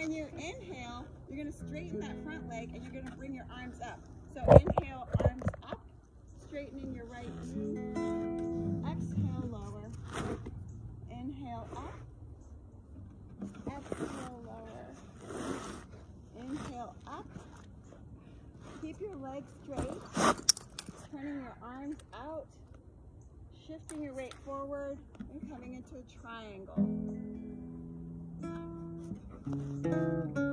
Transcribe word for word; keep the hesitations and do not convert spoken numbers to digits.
when you inhale, you're going to straighten that front leg and you're going to bring your arms up. So inhale, arms up, straightening your right knee. Exhale, lower. Inhale, up. Exhale, lower. Inhale, up. Keep your legs straight. Turning your arms out. Shifting your weight forward and coming into a triangle.